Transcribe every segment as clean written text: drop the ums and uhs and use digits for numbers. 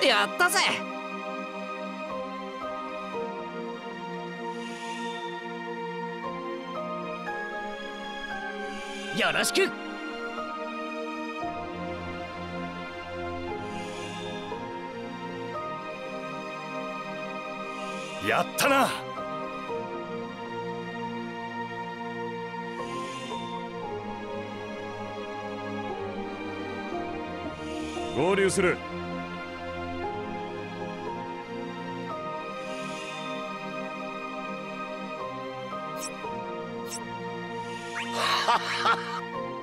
やったぜ。よろしく。 やったな。合流する。はっはっ。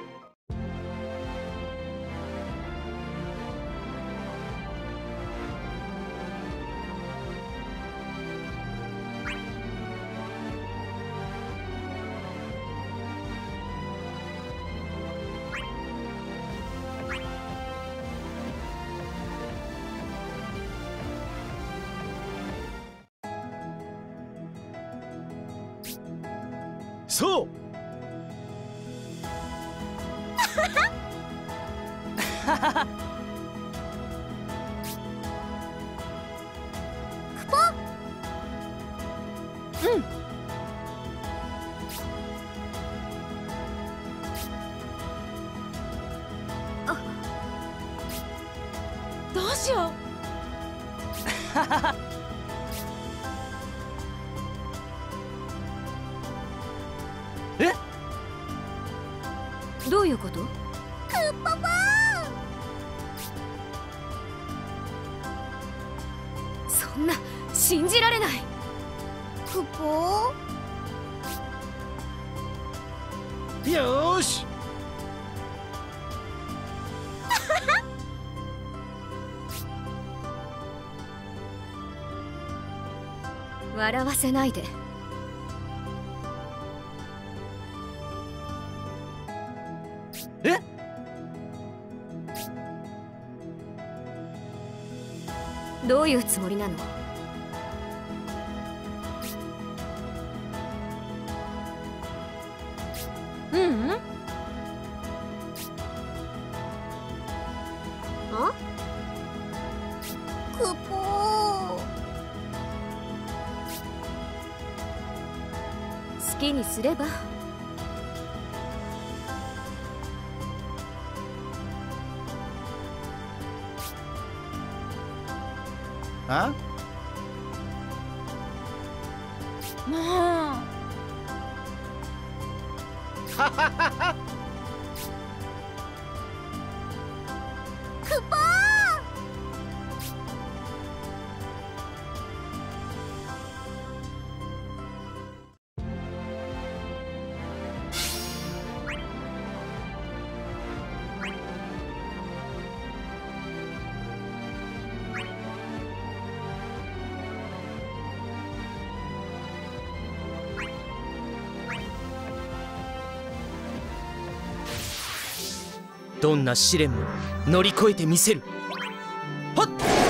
そう。 クポ。うん。あ、どうしよう。 え？ どういうこと？クッポポー。そんな信じられない。クポー。 よーし。 笑わせないで。 え？ どういうつもりなの？ううん。あ？クポー。好きにすれば。 あ？ もう。 はははは。 クポー。 どんな試練も乗り越えてみせる。はっ。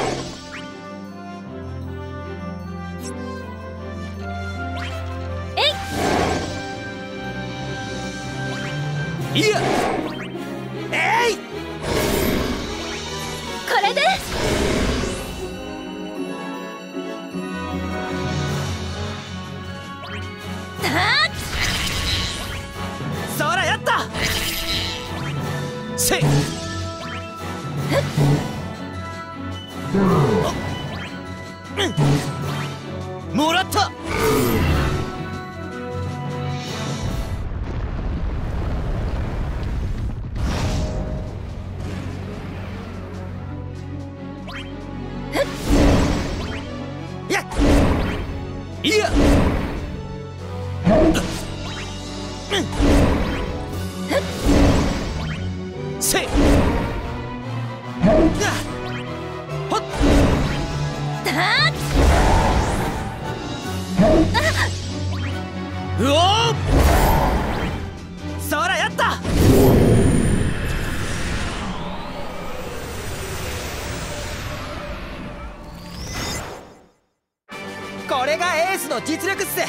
えい。いや。えい。 これで。 そらやった。せい。もらった。やっ。いや。せい。ほっ。うおー。そらやった。これがエースの実力っす。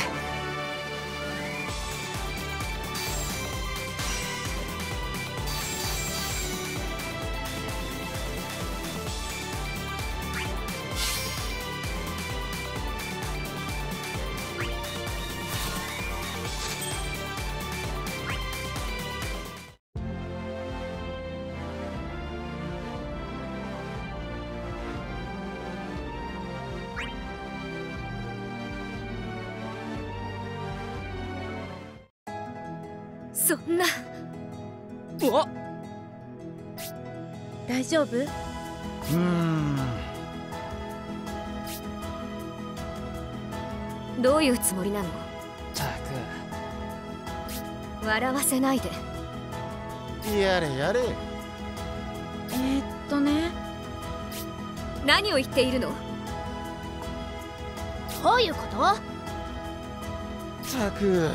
そんな。 わっ、 大丈夫？ どういうつもりなの？ た笑わせないで。 やれやれ。 ね。 何を言っているの？ どういうこと？ たく。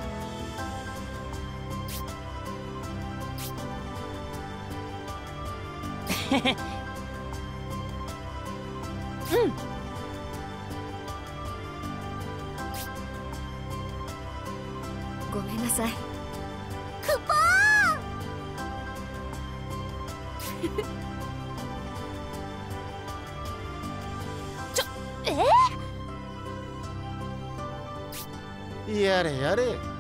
ごめんなさい。 クポーやれやれ。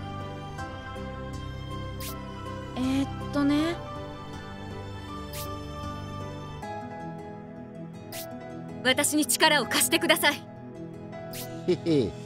ね。 私に力を貸してください。 へへ。